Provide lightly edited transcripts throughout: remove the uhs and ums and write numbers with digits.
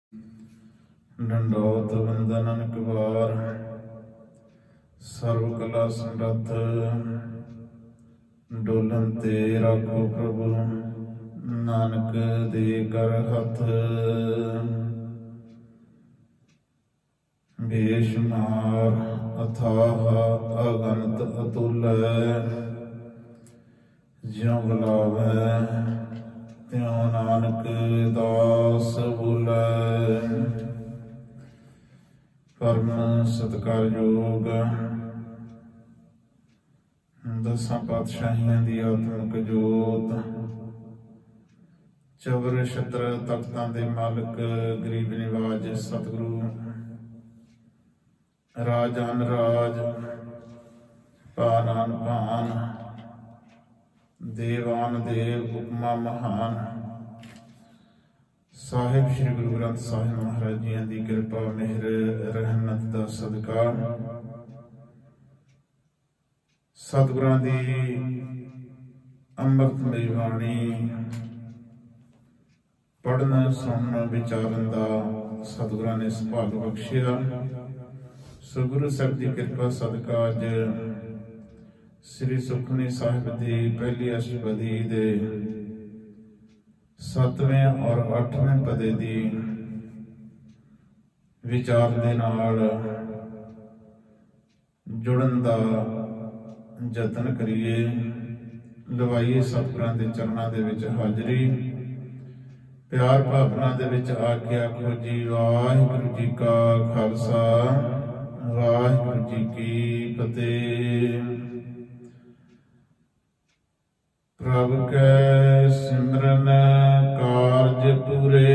ਡੰਡੋਤ ਵੰਦਨਨ ਕਵਾਰ ਸਰਵ ਕਲਾ ਸਮਰੱਥ ਡੋਲਨ ਤੇ ਰਾਖੋ ਪ੍ਰਭੂ ਨਾਨਕ ਦੇ ਕਰ ਹੱਥ ਬੇਸ਼ੁਮਾਰ ਅਥਾਹ ਅਗਨਤ ਅਤੁਲ ਜਿਉ ਬੁਲਾਵੈ ਤਿਉ ਨਾਨਕ ਦਾਸ ਬੁਲੈ। ਪਰਮ ਸਤਿਕਾਰਯੋਗ ਦਸਾਂ ਪਾਤਸ਼ਾਹੀਆਂ ਦੀ ਆਤਮਿਕ ਜੋਤ, ਚਵਰ ਛਤਰ ਤਖਤਾਂ ਦੇ ਮਾਲਕ, ਗਰੀਬ ਨਿਵਾਜ ਸਤਿਗੁਰੂ ਰਾਜਾਨ ਰਾਜ ਭਾਨਾਨ ਭਾਨ ਦੇਵਾਨ ਦੇਵ ਹੁਕਮਾ ਮਹਾਨ ਸਾਹਿਬ ਸ੍ਰੀ ਗੁਰੂ ਗ੍ਰੰਥ ਸਾਹਿਬ ਮਹਾਰਾਜ ਜੀਆਂ ਦੀ ਕਿਰਪਾ ਮਿਹਰ ਰਹਿਮਤ ਦਾ ਸਦਕਾ ਸਤਿਗੁਰਾਂ ਦੀ ਅੰਮ੍ਰਿਤਮਈ ਬਾਣੀ ਪੜ੍ਹਨ ਸੁਣਨ ਵਿਚਾਰਨ ਦਾ ਸਤਿਗੁਰਾਂ ਨੇ ਸੁਭਾਗ ਬਖਸ਼ਿਆ। ਸੋ ਗੁਰੂ ਸਾਹਿਬ ਦੀ ਕਿਰਪਾ ਸਦਕਾ ਅੱਜ ਸ੍ਰੀ ਸੁਖਮਨੀ ਸਾਹਿਬ ਦੀ ਪਹਿਲੀ ਅਸ਼ਟਪਦੀ ਦੇ 7ਵੇਂ ਔਰ 8ਵੇਂ ਪਦੇ ਦੀ ਵਿਚਾਰ ਦੇ ਨਾਲ ਜੁੜਨ ਦਾ ਯਤਨ ਕਰੀਏ। ਲਵਾਈਏ ਸਤਿਗੁਰਾਂ ਦੇ ਚਰਨਾਂ ਦੇ ਵਿੱਚ ਹਾਜ਼ਰੀ, ਪਿਆਰ ਭਾਵਨਾ ਦੇ ਵਿੱਚ ਆ ਕੇ ਆਖੋ ਜੀ ਵਾਹਿਗੁਰੂ ਜੀ ਕਾ ਖਾਲਸਾ ਵਾਹਿਗੁਰੂ ਜੀ ਕੀ ਫਤਿਹ। ਪ੍ਰਭ ਕੈ ਸਿਮਰਨ ਕਾਰਜ ਪੂਰੇ,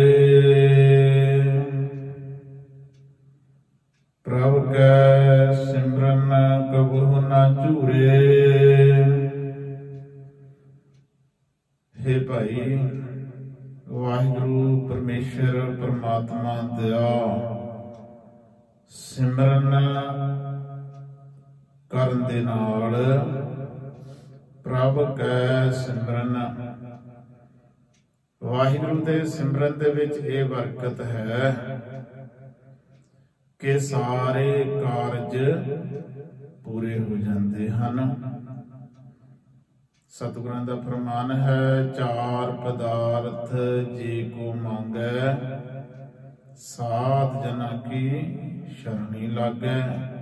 ਪ੍ਰਭ ਕੈ ਸਿਮਰਨ ਕਬਹੁ ਨਾ ਝੂਰੇ। ਹੇ ਭਾਈ, ਵਾਹਿਗੁਰੂ ਪਰਮੇਸ਼ਰ ਪਰਮਾਤਮਾ ਦਾ ਸਿਮਰਨ ਕਰਨ ਦੇ ਨਾਲ ਪ੍ਰਭ ਕੈ ਸਿਮਰਨ, ਵਾਹਿਗੁਰੂ ਦੇ ਸਿਮਰਨ ਦੇ ਵਿੱਚ ਇਹ ਬਰਕਤ ਹੈ ਕਿ ਸਾਰੇ ਕਾਰਜ ਪੂਰੇ ਹੋ ਜਾਂਦੇ ਹਨ। ਸਤਿਗੁਰਾਂ ਦਾ ਫਰਮਾਨ ਹੈ, ਚਾਰ ਪਦਾਰਥ ਜੇ ਕੋ ਮੰਗੈ ਸਾਧ ਜਨਾ ਕੀ ਸ਼ਰਣੀ ਲਾਗੈ।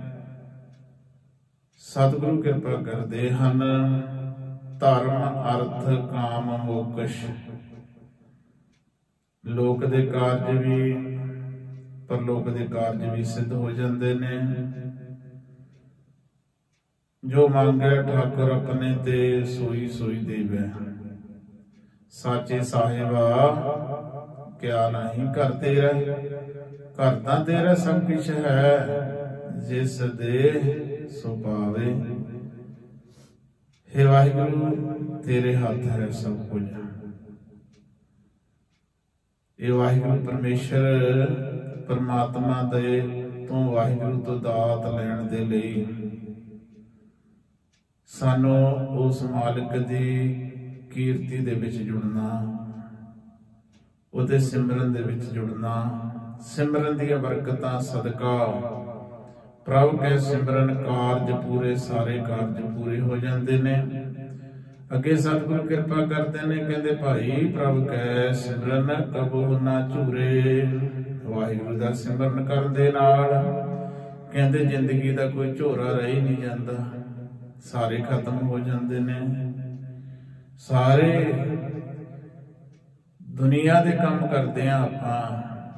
ਸਤਿਗੁਰੂ ਕਿਰਪਾ ਕਰਦੇ ਹਨ, ਧਰਮ ਅਰਥ ਕਾਮ ਮੋਕਸ਼, ਲੋਕ ਦੇ ਕਾਰਜ ਵੀ ਪਰਲੋਕ ਦੇ ਕਾਰਜ ਵੀ ਸਿੱਧ ਹੋ ਜਾਂਦੇ ਨੇ। ਜੋ ਮੰਗੈ ਠਾਕੁਰ ਆਪਣੇ ਤੇ ਸੋਈ ਸੋਈ ਦੇਵੈ। ਸਾਚੇ ਸਾਹਿਬਾ ਕਿਆ ਨਹੀਂ ਘਰ ਤੇਰਾ, ਘਰ ਤਾਂ ਤੇਰਾ ਸਭ ਕੁਛ ਹੈ, ਜਿਸ ਦੇ ਸੋ ਪਾਵੇ। ਹੇ ਵਾਹਿਗੁਰੂ ਤੇਰੇ ਹੱਥ ਹੈ ਸਭ ਕੁਝ। ਇਹ ਵਾਹਿਗੁਰੂ ਪਰਮੇਸ਼ਰ ਪਰਮਾਤਮਾ ਦੇ ਤੋਂ ਵਾਹਿਗੁਰੂ ਤੋਂ ਦਾਤ ਲੈਣ ਦੇ ਲਈ ਸਾਨੂੰ ਉਸ ਮਾਲਕ ਦੀ ਕੀਰਤੀ ਦੇ ਵਿੱਚ ਜੁੜਨਾ, ਉਹਦੇ ਸਿਮਰਨ ਦੇ ਵਿੱਚ ਜੁੜਨਾ, ਸਿਮਰਨ ਦੀਆਂ ਬਰਕਤਾਂ ਸਦਕਾ ਪ੍ਰਭ ਕੇ ਸਿਮਰਨ ਕਾਰਜ ਪੂਰੇ, ਸਾਰੇ ਕਾਰਜ ਪੂਰੇ ਹੋ ਜਾਂਦੇ ਨੇ। ਅੱਗੇ ਸਤਿਗੁਰੂ ਕਿਰਪਾ ਕਰਦੇ ਨੇ, ਕਹਿੰਦੇ ਭਾਈ ਪ੍ਰਭ ਕੈ ਸਿਮਰਨ ਕਬਹੁ ਨਾ ਝੂਰੇ। ਵਾਹਿਗੁਰੂ ਦਾ ਸਿਮਰਨ ਕਰਨ ਦੇ ਨਾਲ ਕਹਿੰਦੇ ਜ਼ਿੰਦਗੀ ਦਾ ਕੋਈ ਝੋਰਾ ਰਹਿ ਨਹੀਂ ਜਾਂਦਾ, ਸਾਰੇ ਖਤਮ ਹੋ ਜਾਂਦੇ ਨੇ। ਸਾਰੇ ਦੁਨੀਆ ਦੇ ਕੰਮ ਕਰਦੇ ਆ ਆਪਾਂ,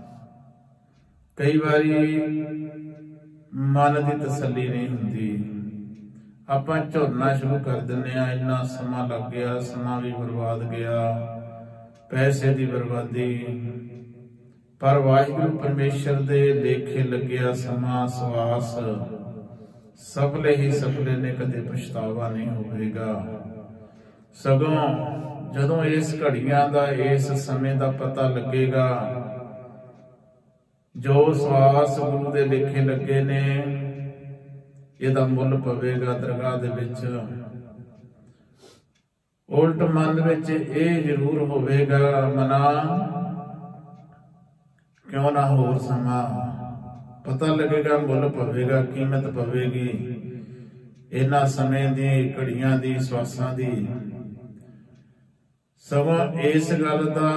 ਕਈ ਵਾਰੀ ਮਨ ਦੀ ਤਸੱਲੀ ਨਹੀਂ ਹੁੰਦੀ, ਆਪਾਂ ਝੁਰਨਾ ਸ਼ੁਰੂ ਕਰ ਦਿੰਦੇ ਆ, ਇੰਨਾ ਸਮਾਂ ਲੱਗ ਗਿਆ, ਸਮਾਂ ਵੀ ਬਰਬਾਦ ਗਿਆ, ਪੈਸੇ ਦੀ ਬਰਬਾਦੀ। ਪਰ ਵਾਹਿਗੁਰੂ ਪਰਮੇਸ਼ਰ ਦੇ ਲੇਖੇ ਲੱਗਿਆ ਸਮਾਂ ਸਵਾਸ ਸਫਲੇ ਹੀ ਸਫਲੇ ਨੇ, ਕਦੇ ਪਛਤਾਵਾ ਨਹੀਂ ਹੋਵੇਗਾ। ਸਗੋਂ ਜਦੋਂ ਇਸ ਘੜੀਆਂ ਦਾ, ਇਸ ਸਮੇਂ ਦਾ ਪਤਾ ਲੱਗੇਗਾ, ਜੋ ਸਵਾਸ ਗੁਰੂ ਦੇ ਲੇਖੇ ਲੱਗੇ ਨੇ, ਇਹਦਾ ਮੁੱਲ ਪਵੇਗਾ ਦਰਗਾਹ ਦੇ ਵਿੱਚ। ਉਲਟ ਮਨ ਵਿੱਚ ਇਹ ਜ਼ਰੂਰ ਹੋਵੇਗਾ, ਮਨਾ क्यों ना होर समा पता लगेगा, मुल पवेगा, कीमत पवेगी इन्हां समय दी घड़ियां दी सवासां दी। सगों इस गल दा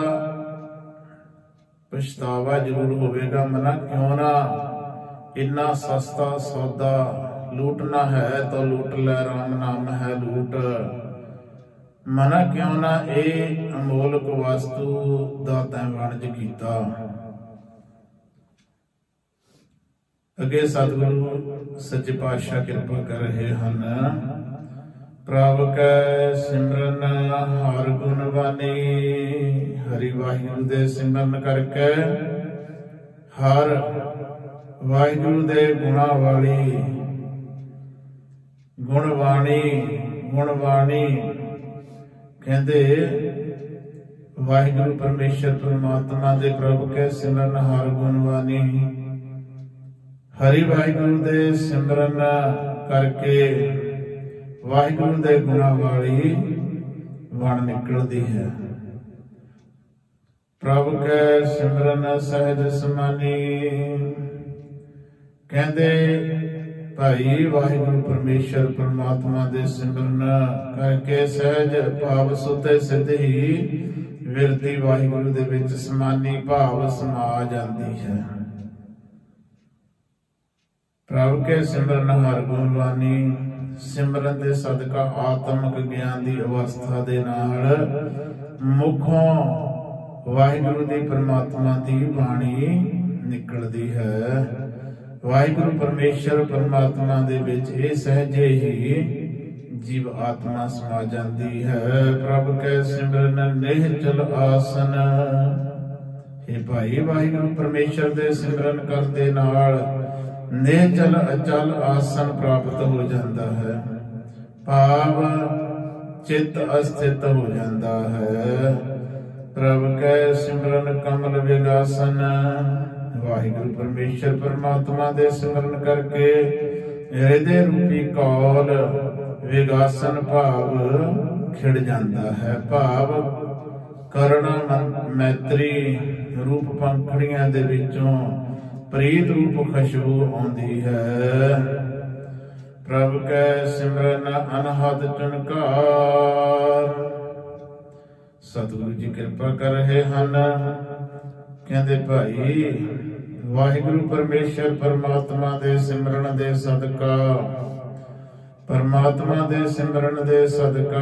पछतावा जरूर होवेगा, मना क्यों ना इन्ना सस्ता सौदा लूटना है तो लूट ले, राम नाम है लूट। मना क्यों ना ये अमोलक वस्तु दा तैं वणज कीता। अगे सतगुरु सच्चे पातशाह कृपा कर रहे हैं। प्रभ कै सिमरन हर गुण वानी, हरि वाहिगुरु दे सिमरन करके हर वाहिगुरु दे गुणा वाली गुणवाणी गुणवाणी कहते वाहिगुरु परमेश्वर परमात्मा दे प्रभ के सिमरन हर गुणवाणी, हरि वाहिगुरु दे सिमरन करके वाहिगुरु दे गुणा वाली वण निकलती है। प्रभ के सिमरन सहज समानी कहते भाई वाहिगुरु परमेश्वर परमात्मा दे सिमरन करके सहज भाव सुते सिद्ध ही विरती वाहिगुरु दे विच समानी भाव समा जाती है। प्रभ के सिमरन हर गुणवानी सिमरन दे सदका आत्मक ज्ञान दी अवस्था दे नाल मुखों वाहिगुरु दी परमात्मा दी बाणी निकलदी है। वाहिगुरु परमेश्वर परमात्मा दे विच ये सहजे ही जीव आत्मा समा जाती है। प्रभ के सिमरन निहचल आसन, हे भाई वाहिगुरु परमेश्वर दे सिमरन करदे नाल निहचल अचल आसन प्राप्त हो जाता है। भाव चित अस्थित हो जाता है। प्रभ के सिमरन कमल विगासन, वाहिगुरु परमेश्वर परमात्मा दे सिमरन करके हृदय रूपी कौल विगासन भाव खिड़ जाता है। भाव करुणा मैत्री रूप पंखड़ियां दे विचों प्रीत रूप खुशबू आउंदी है। प्रभ के सिमरन अनहद चुनकार, सतगुरु जी कृपा कर रहे हैं। कहते भाई वाहिगुरु परमेश्वर परमात्मा दे सिमरन दे सदका, परमात्मा दे सिमरन दे सदका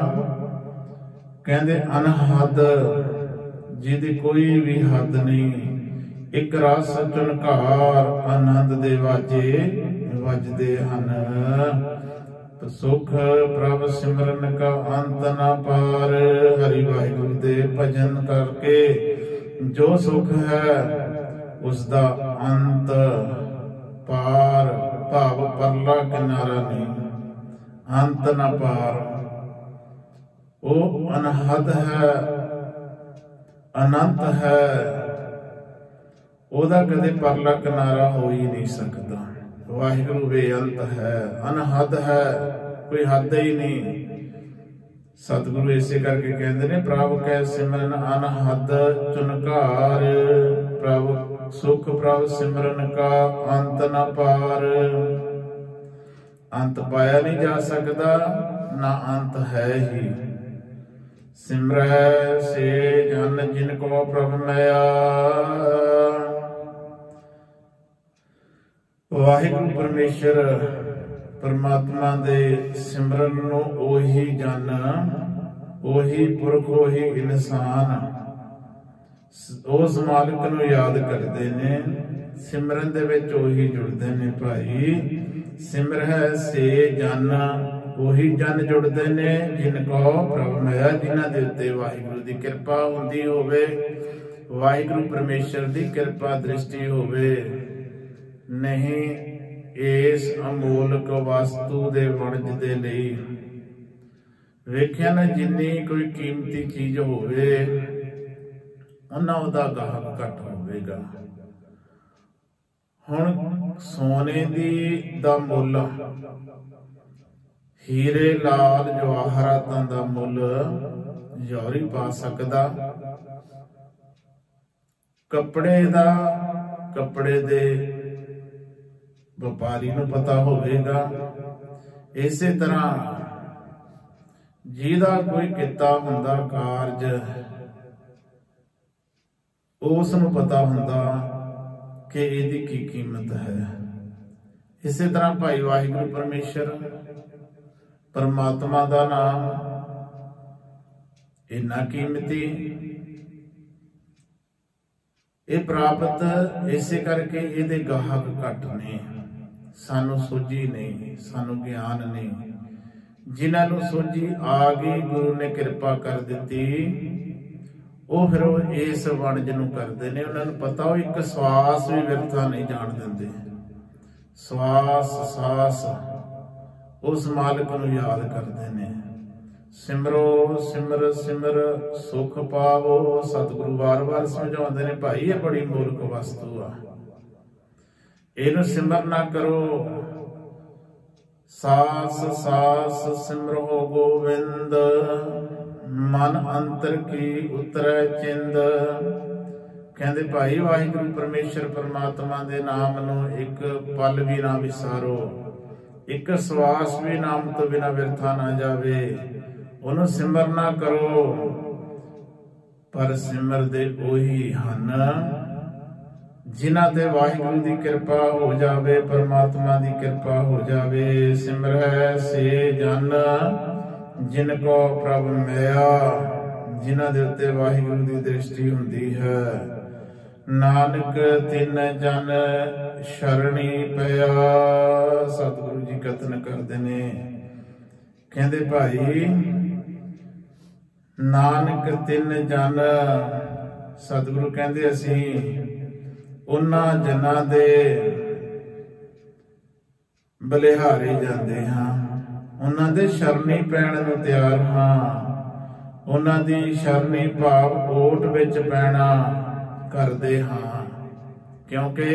कहते अनहद जिहदी कोई भी हद नहीं, एक रस झनकार आनंद दे वाजे वजदे हन। सुख प्रभ सिमरन का अंत ना पार, हरि वाहिगुरु दे भजन करके जो सुख है उसका अंत पार, भाव परला किनारा नहीं, अंत ना पार। वो अनहद है, अनंत है, ओदा कदे परला किनारा हो ही नहीं सकता। वाहिगुरु बेअंत है, अनहद है, कोई हद ही नहीं। सतगुरु इसे करके कहते ने प्रभ कै सिमरन अनहद चुनकार, प्रभ सुख प्रभ सिमरन का अंत न पार। अंत पाया नहीं जा सकता, ना अंत है ही। सिमरै से जन जिनको प्रभ मैया, वाहिगुरु परमेश्वर परमात्मा दे सिमरन नूं ओही जन, ओही पुरख, ओही इंसान उस मालिक नूं याद करते ने, सिमरन दे विच ओही जुड़ते ने। भाई सिमरै से जन, ओही जन जुड़ते ने जिनको प्रभ मैया, जिन्हां दे उत्ते वाहिगुरु दी कृपा हुंदी होवे, वाहिगुरु परमेश्वर दी कृपा दृष्टि होवे। नहीं इस अमोलक वस्तु दे वणज दे लई वेख्या ना, जिन्नी कोई कीमती चीज होवे उन्ना उहदा गाहक घट होवेगा। हुण सोने दी दा मुल, हीरे लाल जवाहरातां दा मुल जौहरी पा सकदा, ਕੱਪੜੇ ਦੇ ਵਪਾਰੀ ਨੂੰ ਪਤਾ ਹੋਵੇਗਾ। ਇਸੇ ਤਰ੍ਹਾਂ ਜਿਹਦਾ ਕੋਈ ਕੀਤਾ ਹੁੰਦਾ ਕਾਰਜ, ਉਸ ਨੂੰ ਪਤਾ ਹੁੰਦਾ ਕਿ ਇਹਦੀ ਕੀ ਕੀਮਤ ਹੈ। ਇਸੇ ਤਰ੍ਹਾਂ ਭਾਈ ਵਾਹਿਗੁਰੂ ਪਰਮੇਸ਼ਰ ਪਰਮਾਤਮਾ ਦਾ ਨਾਮ ਇੰਨਾ ਕੀਮਤੀ, ਇਹ ਪ੍ਰਾਪਤ ਇਸੇ ਕਰਕੇ ਇਹਦੇ ਗਾਹਕ ਘੱਟ ਨੇ। ਸਾਨੂੰ ਸੋਝੀ ਨਹੀਂ, ਸਾਨੂੰ ਗਿਆਨ ਨਹੀਂ। ਜਿਨ੍ਹਾਂ ਨੂੰ ਸੋਝੀ ਆ ਗਈ, ਗੁਰੂ ਨੇ ਕਿਰਪਾ ਕਰ ਦਿੱਤੀ, ਉਹ ਫਿਰ ਉਹ ਇਸ ਵਣਜ ਨੂੰ ਕਰਦੇ ਨੇ। ਉਹਨਾਂ ਨੂੰ ਪਤਾ ਉਹ ਇੱਕ ਸਵਾਸ ਵੀ ਵਿਰਥਾ ਨਹੀਂ ਜਾਣ ਦਿੰਦੇ। ਸਵਾਸ ਸਾਸ ਉਸ ਮਾਲਕ ਨੂੰ ਯਾਦ ਕਰਦੇ ਨੇ। ਸਿਮਰੋ ਸਿਮਰ ਸਿਮਰ ਸੁਖ ਪਾਵੋ। ਸਤਿਗੁਰੂ ਵਾਰ-ਵਾਰ ਸਮਝਾਉਂਦੇ ਨੇ, ਭਾਈ ਇਹ ਬੜੀ ਮੂਰਖ ਵਸਤੂ ਆ, ਇਹਨੂੰ ਸਿਮਰ ਨਾ ਕਰੋ। ਸਾਸ ਸਾਸ ਸਿਮਰੋ ਗੋਬਿੰਦ, ਮਨ ਅੰਤਰ ਕੀ ਉਤਰੈ ਚਿੰਦ। ਕਹਿੰਦੇ ਭਾਈ ਵਾਹਿਗੁਰੂ ਪਰਮੇਸ਼ਰ ਪਰਮਾਤਮਾ ਦੇ ਨਾਮ ਨੂੰ ਇੱਕ ਪਲ ਵੀ ਨਾ ਵਿਸਾਰੋ, ਇੱਕ ਸਵਾਸ ਵੀ ਨਾਮ ਤੋਂ ਬਿਨਾਂ ਵਿਰਥਾ ਨਾ ਜਾਵੇ। ਉਹਨੂੰ ਸਿਮਰ ਨਾ ਕਰੋ। ਪਰ ਸਿਮਰਦੇ ਉਹੀ ਹਨ ਜਿਨ੍ਹਾਂ ਤੇ ਵਾਹਿਗੁਰੂ ਦੀ ਕਿਰਪਾ ਹੋ ਜਾਵੇ, ਪਰਮਾਤਮਾ ਦੀ ਕਿਰਪਾ ਹੋ ਜਾਵੇ। ਸਿਮਰੈ ਸੇ ਜਨ ਜਿਨ ਕੋ ਪ੍ਰਭ ਮਿਆ, ਜਿਨ੍ਹਾਂ ਦੇ ਉੱਤੇ ਵਾਹਿਗੁਰੂ ਦੀ ਦ੍ਰਿਸ਼ਟੀ ਹੁੰਦੀ ਹੈ। ਨਾਨਕ ਤਿੰਨ ਜਨ ਸ਼ਰਣੀ ਪਿਆ। ਸਤਿਗੁਰੂ ਜੀ ਕਥਨ ਕਰਦੇ ਨੇ, ਕਹਿੰਦੇ ਭਾਈ ਨਾਨਕ ਤਿੰਨ ਜਨ, ਸਤਿਗੁਰੂ ਕਹਿੰਦੇ ਅਸੀਂ ਉਹਨਾਂ ਜਨਾਂ ਦੇ ਬਲਿਹਾਰੇ ਜਾਂਦੇ ਹਾਂ, ਉਹਨਾਂ ਦੇ ਸ਼ਰਣੀ ਪੈਣ ਨੂੰ ਤਿਆਰ ਹਾਂ। ਉਹਨਾਂ ਦੀ ਸ਼ਰਣੀ ਭਾਵ ਓਟ ਵਿੱਚ ਪੈਣਾ ਕਰਦੇ ਹਾਂ, ਕਿਉਂਕਿ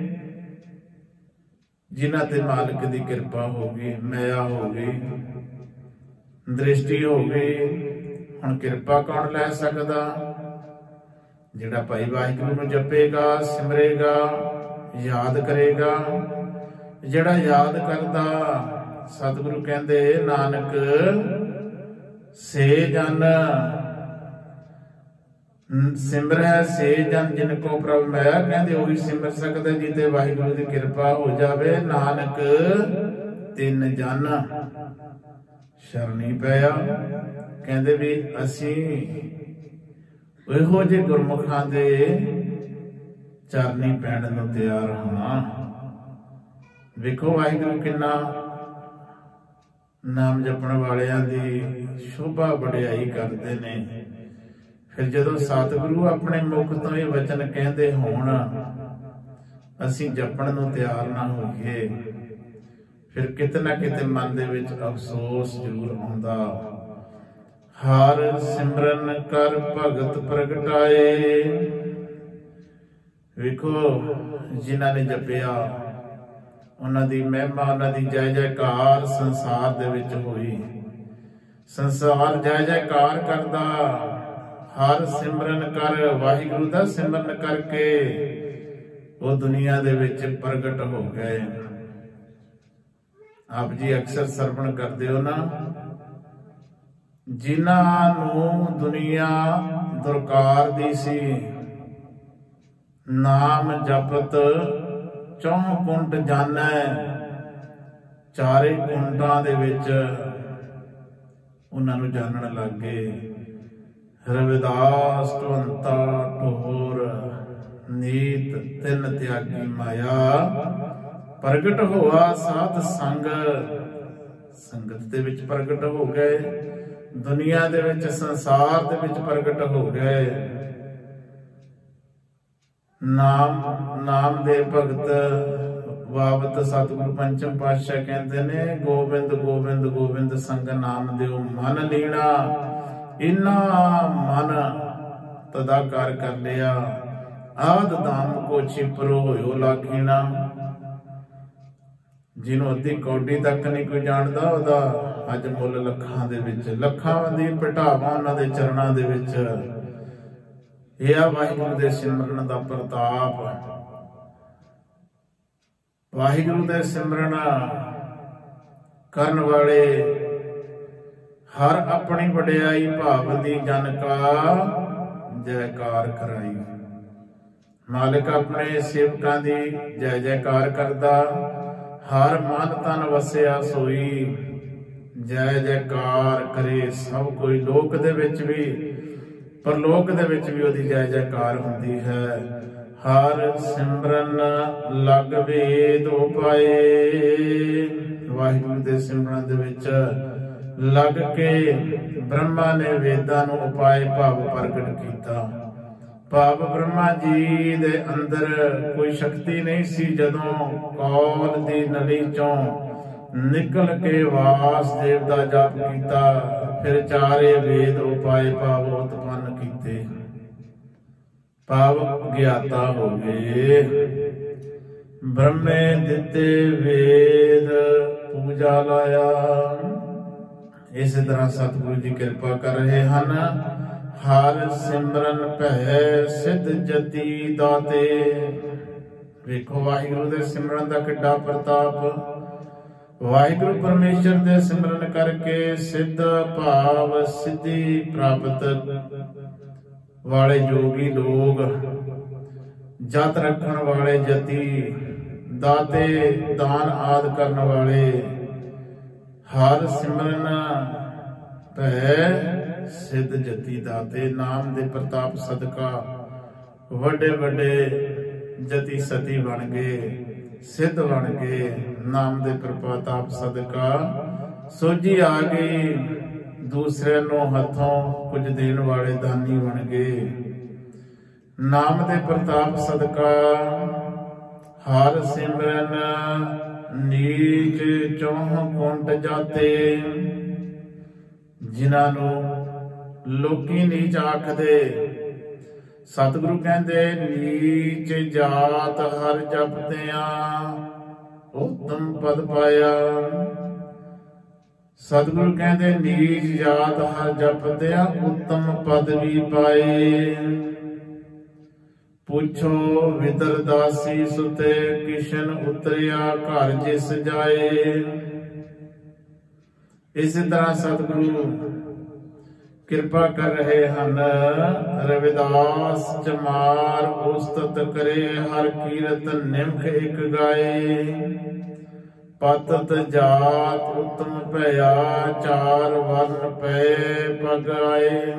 ਜਿਨ੍ਹਾਂ ਤੇ ਮਾਲਕ ਦੀ ਕਿਰਪਾ ਹੋ ਗਈ, ਮਾਇਆ ਹੋ ਗਈ, ਦ੍ਰਿਸ਼ਟੀ ਹੋ ਗਈ। ਹੁਣ ਕਿਰਪਾ ਕੌਣ ਲੈ ਸਕਦਾ? ਜਿਹੜਾ ਭਾਈ ਵਾਹਿਗੁਰੂ ਨੂੰ ਜਪੇਗਾ, ਸਿਮਰੇਗਾ, ਯਾਦ ਕਰੇਗਾ। ਜਿਹੜਾ ਯਾਦ ਕਰਦਾ, ਸਤਿਗੁਰੂ ਕਹਿੰਦੇ ਨਾਨਕ ਸੇ ਜਨ ਸਿਮਰੈ ਸੇ ਜਨ ਜਿਨ ਕੋ ਪ੍ਰਭ ਮਿਆ। ਕਹਿੰਦੇ ਉਹੀ ਸਿਮਰ ਸਕਦਾ ਜਿਤੇ ਵਾਹਿਗੁਰੂ ਦੀ ਕਿਰਪਾ ਹੋ ਜਾਵੇ। ਨਾਨਕ ਤਿੰਨ ਜਨ ਸ਼ਰਣੀ ਪਿਆ। ਕਹਿੰਦੇ ਵੀ ਅਸੀਂ ਇਹੋ ਜਿਹੇ ਗੁਰਮੁਖਾਂ ਦੇ ਚਰਨੀ ਪੈਣ ਨੂੰ ਤਿਆਰ ਹਾਂ। ਵੇਖੋ ਵਾਹਿਗੁਰੂ ਕਿੰਨਾ ਨਾਮ ਜਪਣ ਵਾਲਿਆਂ ਦੀ ਸ਼ੋਭਾ ਵਡਿਆਈ ਕਰਦੇ ਨੇ। ਫਿਰ ਜਦੋਂ ਸਤਿਗੁਰੂ ਆਪਣੇ ਮੁਖ ਤੋਂ ਇਹ ਵਚਨ ਕਹਿੰਦੇ ਹੋਣ, ਅਸੀਂ ਜਪਣ ਨੂੰ ਤਿਆਰ ਨਾ ਹੋਈਏ, ਫਿਰ ਕਿਤੇ ਨਾ ਕਿਤੇ ਮਨ ਦੇ ਵਿੱਚ ਅਫਸੋਸ ਜ਼ਰੂਰ ਆਉਂਦਾ। ਹਰ ਸਿਮਰਨ ਕਰ ਭਗਤ ਪ੍ਰਗਟਾਏ। ਵੇਖੋ ਜਿਨ੍ਹਾਂ ਨੇ ਜਪਿਆ, ਉਹਨਾਂ ਦੀ ਮਹਿਮਾ, ਉਹਨਾਂ ਦੀ ਜੈ ਜੈਕਾਰ ਸੰਸਾਰ ਦੇ ਵਿੱਚ ਹੋਈ। ਸੰਸਾਰ ਜੈ ਜੈਕਾਰ ਕਰਦਾ। ਹਰ ਸਿਮਰਨ ਕਰ, ਵਾਹਿਗੁਰੂ ਦਾ ਸਿਮਰਨ ਕਰਕੇ ਉਹ ਦੁਨੀਆ ਦੇ ਵਿੱਚ ਪ੍ਰਗਟ ਹੋ ਗਏ। ਆਪ ਜੀ ਅਕਸਰ ਸਰਵਣ ਕਰਦੇ ਹੋ ਨਾ, ਜਿਨ੍ਹਾਂ ਨੂੰ ਦੁਨੀਆ ਦੁਰਕਾਰਦੀ ਸੀ, ਨਾਮ ਜਪਤ ਚੌਂ ਕੁੰਡ ਜਾਣੈ। ਚਾਰੇ ਕੁੰਡਾਂ ਦੇ ਵਿੱਚ ਉਹਨਾਂ ਨੂੰ ਜਾਣਨ ਲੱਗ ਗਏ। ਰਵਿਦਾਸ ਢਵੰਤਾ ਢੋਰ ਨੀਤ ਤਿੰਨ ਤਿਆਗੀ ਮਾਇਆ। ਪ੍ਰਗਟ ਹੋਆ ਸਾਧ ਸੰਗ, ਸੰਗਤ ਦੇ ਵਿੱਚ ਪ੍ਰਗਟ ਹੋ ਗਏ। ਦੁਨੀਆ ਦੇ ਵਿੱਚ, ਸੰਸਾਰ ਦੇ ਵਿੱਚ ਪ੍ਰਗਟ ਹੋ ਗਏ। ਨਾਮ ਦੇ ਭਗਤ ਵਾਵਤ ਸਤਿਗੁਰੂ ਪੰਚਮ ਪਾਤਸ਼ਾਹ ਕਹਿੰਦੇ ਨੇ, ਗੋਬਿੰਦ ਗੋਬਿੰਦ ਗੋਬਿੰਦ ਸੰਗ ਨਾਮ ਦਿਓ ਮਨ ਲੀਣਾ। ਇਨਾ ਮਨ ਤਦਾਕਾਰ ਕਰ ਲਿਆ, ਆਦ ਦਾਮ ਕੋ ਛਿਪਰੋ ਹੋਇਓ ਲਾਖੀਣਾ। ਜਿਹਨੂੰ ਅੱਧੀ ਕੌਡੀ ਤੱਕ ਨਹੀਂ ਕੋਈ ਜਾਣਦਾ, ਉਹਦਾ ਅੱਜ ਮੁੱਲ ਲੱਖਾਂ ਦੇ ਵਿੱਚ, ਲੱਖਾਂ ਦੀ ਭਟਾਵਾਂ ਉਹਨਾਂ ਦੇ ਚਰਨਾਂ ਦੇ ਵਿੱਚ। ਇਹ ਆ ਵਾਹਿਗੁਰੂ ਦੇ ਸਿਮਰਨ ਦਾ ਪ੍ਰਤਾਪ। ਵਾਹਿਗੁਰੂ ਦੇ ਸਿਮਰਨ ਕਰਨ ਵਾਲੇ ਹਰ ਆਪਣੀ ਵਡਿਆਈ ਭਾਵ ਦੀ ਜਨ ਕਾ ਜੈਕਾਰ ਕਰਾਈ। ਮਾਲਕ ਆਪਣੇ ਸੇਵਕਾਂ ਦੀ ਜੈ ਜੈਕਾਰ ਕਰਦਾ, ਹਰ ਮਨ ਤਨ ਵਸਿਆ ਸੋਈ ਜੈ ਜੈਕਾਰ ਕਰੇ ਸਭ ਕੋਈ। ਲੋਕ ਦੇ ਵਿੱਚ ਵੀ ਪਰਲੋਕ ਦੇ ਵਿੱਚ ਵੀ ਉਹਦੀ ਜੈ ਜੈਕਾਰ ਹੁੰਦੀ ਹੈ। ਹਰ ਸਿਮਰਨ ਲਗ ਵੇਦ ਉਪਾਏ। ਵਾਹਿਗੁਰੂ ਦੇ ਸਿਮਰਨ ਦੇ ਵਿੱਚ ਲੱਗ ਕੇ ਬ੍ਰਹਮਾ ਨੇ ਵੇਦਾਂ ਨੂੰ ਉਪਾਏ ਭਾਵ ਪ੍ਰਗਟ ਕੀਤਾ। ਭਾਵ ਬ੍ਰਹਮਾ ਜੀ ਦੇ ਅੰਦਰ ਕੋਈ ਸ਼ਕਤੀ ਨਹੀਂ ਸੀ। ਜਦੋਂ ਕੌਲ ਦੀ ਨਲੀ ਚੋਂ ਨਿਕਲ ਕੇ ਵਾਸਦੇਵ ਦਾ ਜਪ ਕੀਤਾ, ਫਿਰ ਚਾਰੇ ਵੇਦ ਉਪਾਏ ਭਾਵ ਉਤਪੰਨ ਕੀਤੇ, ਭਾਵ ਗਿਆਤਾ ਹੋ ਗਏ। ਬ੍ਰਹਮੇ ਦਿੱਤੇ ਵੇਦ ਪੂਜਾ ਲਾਇਆ। ਇਸੇ ਤਰ੍ਹਾਂ ਸਤਿਗੁਰੂ ਜੀ ਕਿਰਪਾ ਕਰ ਰਹੇ ਹਨ। ਹਰ ਸਿਮਰਨ ਭੈ ਸਿੱਧ ਜਤੀ ਦਾਤੇ। ਵੇਖੋ ਵਾਹਿਗੁਰੂ ਦੇ ਸਿਮਰਨ ਦਾ ਕਿੱਡਾ ਪ੍ਰਤਾਪ। ਵਾਹਿਗੁਰੂ ਪਰਮੇਸ਼ਰ ਦੇ ਸਿਮਰਨ ਕਰਕੇ ਸਿੱਧ ਭਾਵ ਸਿੱਧੀ ਪ੍ਰਾਪਤ ਵਾਲੇ ਜੋਗੀ ਲੋਕ, ਜਤ ਰੱਖਣ ਵਾਲੇ ਜਤੀ, ਦਾਤੇ ਦਾਨ ਆਦਿ ਕਰਨ ਵਾਲੇ, ਹਰ ਸਿਮਰਨ ਭੈ ਸਿੱਧ ਜਤੀ ਦਾਤੇ। ਨਾਮ ਦੇ ਪ੍ਰਤਾਪ ਸਦਕਾ ਵੱਡੇ ਵੱਡੇ ਜਤੀ ਸਤੀ ਬਣ ਗਏ, ਸਿੱਧ ਬਣ ਗਏ। ਨਾਮ ਦੇ ਪ੍ਰਤਾਪ ਸਦਕਾ ਸੋਝੀ ਆ ਗਈ, ਦੂਸਰਿਆਂ ਨੂੰ ਹੱਥੋਂ ਕੁਝ ਦੇਣ ਵਾਲੇ ਦਾਨੀ ਬਣ ਗਏ। ਨਾਮ ਦੇ ਪ੍ਰਤਾਪ ਸਦਕਾ ਹਰ ਸਿਮਰਨ ਨੀਚ ਚੌਹ ਕੁੰਟ ਜਾਤੇ। ਜਿਨ੍ਹਾਂ ਨੂੰ ਲੋਕੀ ਨੀਚ ਆਖਦੇ, ਸਤਿਗੁਰੂ ਕਹਿੰਦੇ ਨੀਚ ਜਾਤ ਹਰ ਜਪਦਿਆਂ ਉਤਮ ਪਦ ਪਾਇਆ। ਸਤਿਗੁਰੂ ਕਹਿੰਦੇ ਨੀਚ ਜਾਤ ਹਰ ਜਪਦਿਆਂ ਉਤਮ ਪਦ ਵੀ ਪਾਏ। ਪੁੱਛੋ ਵਿਦਰ ਦਾਸੀ ਸੁਤੇ ਕਿਸ਼ਨ ਉਤਰਿਆ ਘਰ ਜਿਸ ਜਾਏ। ਇਸੇ ਤਰ੍ਹਾਂ ਸਤਿਗੁਰੂ ਕਿਰਪਾ ਕਰ ਰਹੇ ਹਨ। ਰਵਿਦਾਸ ਚਮਾਰ ਉਸਤਤ ਕਰੇ ਹਰ ਕੀਰਤ ਨਿਮਖ ਇੱਕ ਗਾਏ। ਪਤਤ ਜਾਤ ਉਤਮ ਭਇਆ ਚਾਰ ਵਰਨ ਪੈ ਪਗਾਏ।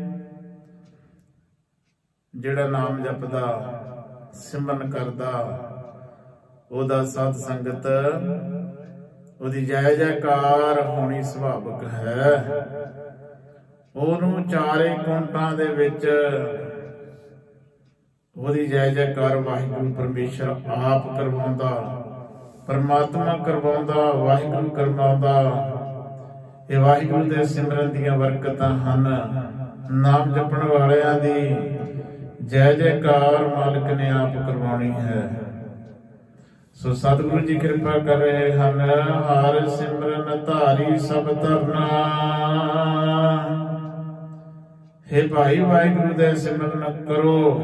ਜਿਹੜਾ ਨਾਮ ਜਪਦਾ ਸਿਮਰਨ ਕਰਦਾ ਉਹਦਾ ਸਤ ਸੰਗਤ ਉਹਦੀ ਜੈ ਜੈਕਾਰ ਹੋਣੀ ਸੁਭਾਵਿਕ ਹੈ। ਉਹਨੂੰ ਚਾਰੇ ਕੁੰਟਾਂ ਦੇ ਵਿੱਚ ਉਹਦੀ ਜੈ ਜੈਕਾਰ ਵਾਹਿਗੁਰੂ ਪਰਮੇਸ਼ਰ ਆਪ ਕਰਵਾਉਂਦਾ, ਪਰਮਾਤਮਾ ਕਰਵਾਉਂਦਾ, ਵਾਹਿਗੁਰੂ ਕਰਵਾਉਂਦਾ। ਇਹ ਵਾਹਿਗੁਰੂ ਦੇ ਸਿਮਰਨ ਦੀਆਂ ਬਰਕਤਾਂ ਹਨ। ਨਾਮ ਜਪਣ ਵਾਲਿਆਂ ਦੀ ਜੈ ਜੈਕਾਰ ਮਾਲਕ ਨੇ ਆਪ ਕਰਵਾਉਣੀ ਹੈ। ਸੋ ਸਤਿਗੁਰੂ ਜੀ ਕਿਰਪਾ ਕਰ ਰਹੇ ਹਨ। ਹਰ ਸਿਮਰਨ ਧਾਰੀ ਸਭ ਧਰਨਾ। हे ਭਾਈ ਵਾਹਿਗੁਰੂ ਦੇ ਸਿਮਰਨ ਕਰੋ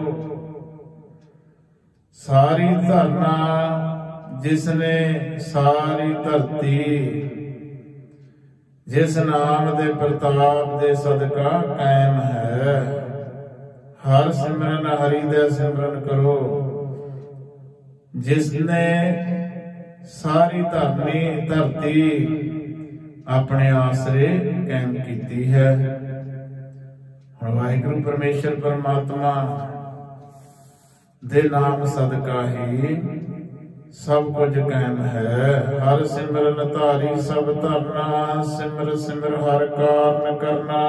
ਸਾਰੀ ਧਰਨਾ। ਜਿਸਨੇ ਸਾਰੀ ਧਰਤੀ ਜਿਸ ਨਾਮ ਦੇ ਪ੍ਰਤਾਪ ਦੇ ਸਦਕਾ ਕਾਇਮ ਹੈ। ਹਰ ਸਿਮਰਨ ਹਰੀ ਦੇ ਸਿਮਰਨ ਕਰੋ। ਜਿਸਨੇ ਸਾਰੀ ਧਰਤੀ ਆਪਣੇ ਆਸਰੇ ਕਾਇਮ ਕੀਤੀ ਹੈ। ਹੁਣ ਵਾਹਿਗੁਰੂ ਪਰਮੇਸ਼ਰ ਪਰਮਾਤਮਾ ਦੇ ਨਾਮ ਸਦਕਾ ਹੀ ਸਭ ਕੁਝ ਕਾਇਮ ਹੈ। ਹਰ ਸਿਮਰਨ ਧਾਰੀ ਸਭ ਧਰਨਾ। ਸਿਮਰ ਸਿਮਰ ਹਰ ਕਾਰਨ ਕਰਨਾ।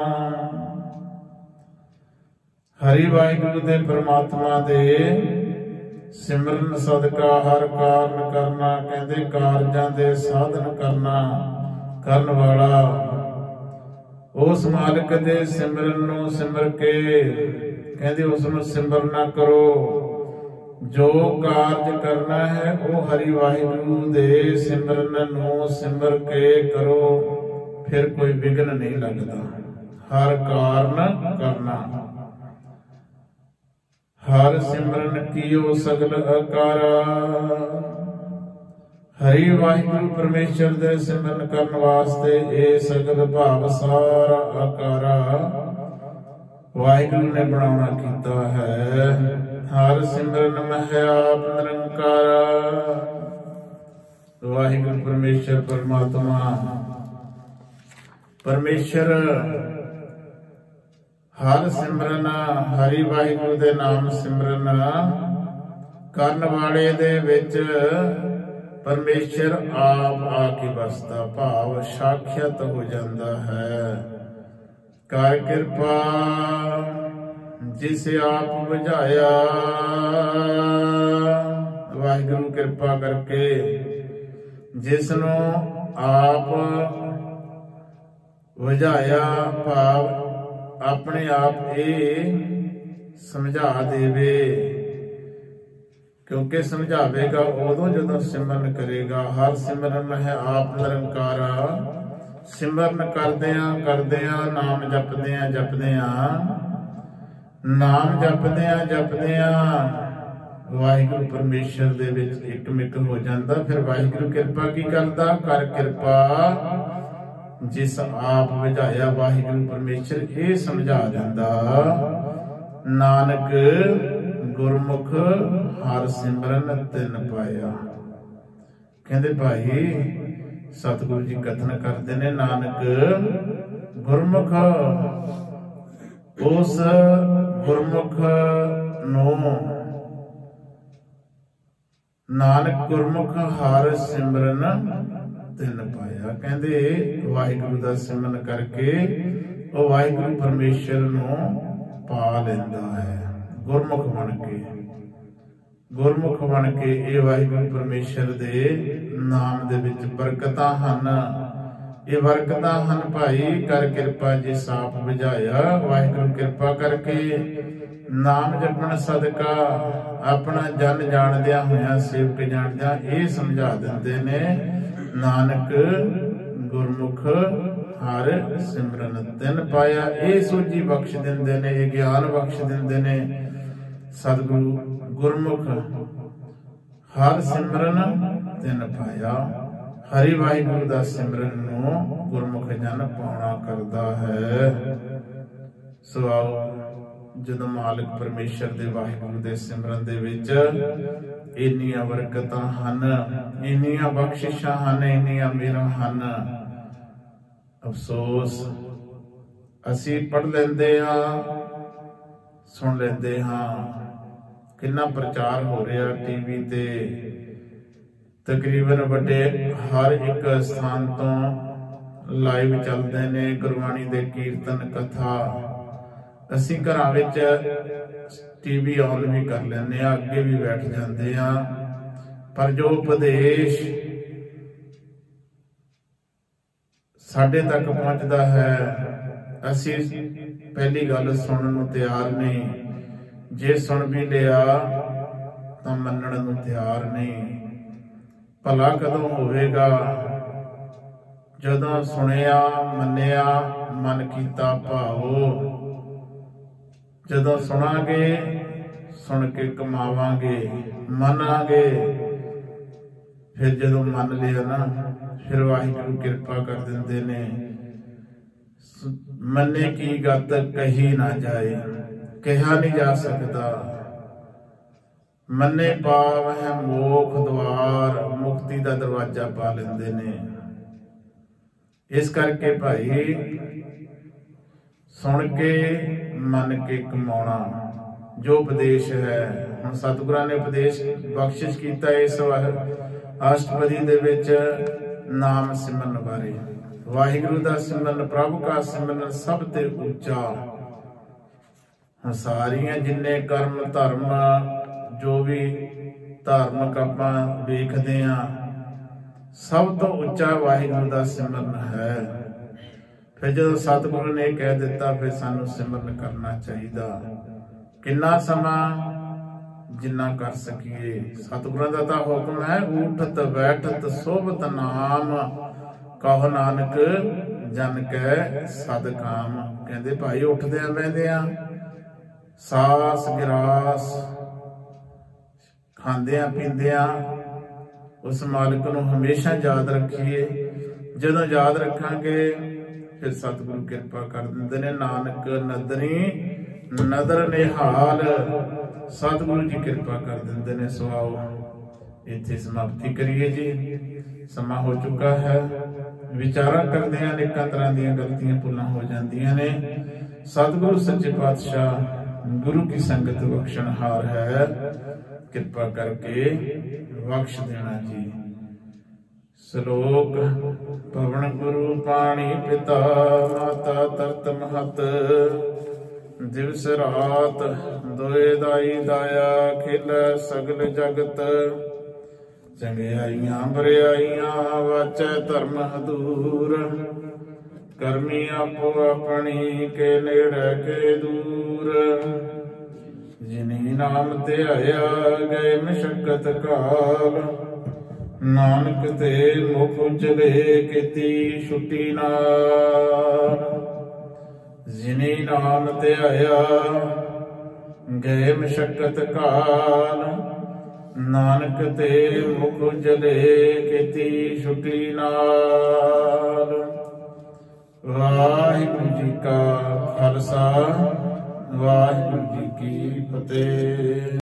ਹਰੀ ਵਾਹਿਗੁਰੂ ਦੇ ਪਰਮਾਤਮਾ ਦੇ ਸਿਮਰਨ ਸਦਕਾ ਹਰ ਕਾਰਨ ਕਰਨਾ। ਕਹਿੰਦੇ ਕਾਰਜਾਂ ਦੇ ਸਾਧਨ ਕਰਨ ਵਾਲਾ ਉਸ ਮਾਲਕ ਦੇ ਸਿਮਰਨ ਨੂੰ ਸਿਮਰ ਕੇ ਕਹਿੰਦੇ ਉਸ ਨੂੰ ਸਿਮਰਨਾ ਕਰੋ। ਜੋ ਕਾਰਜ ਕਰਨਾ ਹੈ ਉਹ ਹਰੀ ਵਾਹਿਗੁਰੂ ਦੇ ਸਿਮਰਨ ਨੂੰ ਸਿਮਰ ਕੇ ਕਰੋ। ਫਿਰ ਕੋਈ ਵਿਘਨ ਨਹੀਂ ਲੱਗਦਾ। ਹਰ ਕਾਰਨ ਕਰਨਾ। हर सिमरन कियो सगल अकारा। हरि वाहिगुरु परमेश्वर दे सिमरन करन वास्ते ये सगल भाव सारा अकारा वाहिगुरु ने बनाना कीता है। हर सिमरन मह आप निरंकारा। वाहिगुरु परमेश्वर परमात्मा परमेश्वर हर सिमरन हरि वाहिगुरु दे नाम सिमरन करन वाले दे विच परमेश्वर आप आके बसदा, भाव साक्षात हो जाता है। कर कृपा जिस आप बुझाया। वाहिगुरु कृपा करके जिसनों आप बुझाया, भाव अपने आप ये समझा देवे। क्योंकि समझावेगा उदों जदों सिमरन करेगा। हर सिमरन है आप निरंकारा। सिमरन करदियां नाम जपदियां नाम जपदियां वाहिगुरु परमेश्वर दे विच इकमिक हो जाता। फिर वाहिगुरु कृपा की करदा, कर कृपा जिस आप बुझाया। वाहिगुरु परमेश्वर ये समझा दिंदा। नानक गुरमुख हर सिमरन तिन पाया। कहते भाई सतगुरु जी कथन करते ने, नानक गुरमुख उस गुरमुख नूं नानक गुरमुख हर सिमरन तिन पाया। कहते वाहिगुरु दा सिमरन करके वो वाहिगुरु परमेश्वर नूं पा लैंदा है। गुरमुख बन के ये वाहिगुरु परमेश्वर दे नाम दे विच बरकतां हन। ये बरकतां हन भाई। कर कृपा जिस आप बुझाया। वाहिगुरु कृपा करके नाम जपण सदका अपना जन जाणदियां होया, सेवक जाणदियां ये समझा दिंदे ने, नानक गुरमुख हर सिमरन तिन पाया। ये सूझी बख्श दिंदे ने, ये ज्ञान बख्श दिंदे ने सतगुरु। गुरमुख हर सिमरन तिन पाया। हरि वाहिगुरु दा सिमरन नूं गुरमुख जन पाउणा करदा है। सो आओ जदों मालिक परमेश्वर दे वाहिगुरु दे सिमरन दे विच इन्नियां बरकतां हन, इन्नियां बख्शिशां हन, इन्नियां मेहरां हन। अफसोस असी पढ़ लेंदे हां, सुन लेंदे हां, किन्ना प्रचार हो रहा टीवी ते। तकरीबन वड्डे हर एक स्थान तो लाइव चलते ने गुरबाणी दे कीर्तन कथा। असी घरां विच टीवी ऑन भी कर लेंदे हां, अगे भी बैठ जाते हां, पर जो उपदेश साडे तक पहुंचता है असी पहली गल सुनन नूं तैयार नहीं। जे सुन भी लिया तो मनण नूं तैयार नहीं। भला कदों होवेगा जदों सुनिया मन्निया मन कीता भावो। जदों सुनांगे सुन के कमावांगे, मनांगे। फिर जदों मन लिया ना, फिर वाहिगुरु कृपा कर दिंदे ने। मन्ने की गत कही ना जाए, कहा नहीं जा सकता। मन्ने पाव है मोख द्वार, मुक्ति का दरवाजा पा लेंदे ने। इस करके भाई सुन के मन के कमाउणा जो उपदेश है। हुण सतगुरां ने उपदेश बख्शिश कीता इस अष्टपदी दे विच नाम सिमरन बारे। वाहिगुरु दा सिमरन, प्रभु का सिमरन सब ते ऊंचा। सारियां जिन्ने कर्म धर्म जो भी धार्मिक आपां वेखदे हां, सब तो उच्चा वाहिगुरु दा सिमरन है। फिर जो सतगुरु ने कह दिता फिर सानू सिमरन करना चाहिए। किन्ना समा जिन्ना कर सकीए। सतगुरां दा तां हुक्म है, उठत बैठत सोभत नाम, कहो नानक जन कै सद काम। कहते भाई उठदियां बहदियां ਸਾਸ ਗਿਰਾਸ ਖਾਂਦਿਆਂ ਪੀਂਦਿਆਂ ਉਸ ਮਾਲਕ ਨੂੰ ਹਮੇਸ਼ਾ ਯਾਦ ਰੱਖੀਏ। ਜਦੋਂ ਯਾਦ ਰੱਖਾਂਗੇ ਫਿਰ ਸਤਿਗੁਰੂ ਕਿਰਪਾ ਕਰ ਦਿੰਦੇ ਨੇ। ਨਾਨਕ ਨਦਰੀ ਨਦਰ ਨਿਹਾਲ, ਸਤਿਗੁਰੂ ਜੀ ਕਿਰਪਾ ਕਰ ਦਿੰਦੇ ਨੇ। ਸੋ ਆਓ ਇੱਥੇ ਸਮਾਪਤੀ ਕਰੀਏ ਜੀ, ਸਮਾਂ ਹੋ ਚੁੱਕਾ ਹੈ। ਵਿਚਾਰਾਂ ਕਰਦਿਆਂ ਅਨੇਕਾਂ ਤਰ੍ਹਾਂ ਦੀਆਂ ਗਲਤੀਆਂ ਭੁੱਲਾਂ ਹੋ ਜਾਂਦੀਆਂ ਨੇ। ਸਤਿਗੁਰੂ ਸੱਚੇ ਪਾਤਸ਼ਾਹ ਗੁਰੂ ਕੀ ਸੰਗਤ ਬਖਸ਼ਣਹਾਰ ਹੈ, ਕਿਰਪਾ ਕਰਕੇ ਬਖਸ਼ ਦੇਣਾ ਜੀ। ਸ਼ਲੋਕ ਪਵਨ ਗੁਰੂ ਪਾਣੀ ਪਿਤਾ, ਮਾਤਾ ਤਰਤ ਮਹਤ, ਦਿਵਸ ਰਾਤ ਦੋਏ ਦਾਈ ਦਾਇਆ, ਖੇਲੈ ਸਗਲ ਜਗਤ, ਚੰਗਿਆਈਆਂ ਬਰਿਆਈਆਂ ਵਾਚੈ ਧਰਮ ਹਦੂਰ, ਕਰਮੀ ਆਪੋ ਆਪਣੀ ਕੇ ਨੇੜੇ ਕੇ ਦੂਰ, ਜਿਨੀ ਨਾਮ ਧਿਆਇਆ ਗਏ ਮਸ਼ਕਤ ਕਾਲ, ਨਾਨਕ ਤੇ ਮੁਖ ਉਜਲੇ ਕੀਤੀ ਛੁੱਟੀ ਨਾਲ, ਜਿਨੀ ਨਾਮ ਧਿਆਇਆ ਗਏ ਮਸ਼ਕਤ ਕਾਲ, ਨਾਨਕ ਤੇ ਮੁਖ ਉਜਲੇ ਕੀਤੀ ਛੁੱਟੀ ਨਾਲ। ਵਾਹਿਗੁਰੂ ਜੀ ਕਾ ਖਾਲਸਾ, ਵਾਹਿਗੁਰੂ ਜੀ ਕੀ ਫਤਿਹ।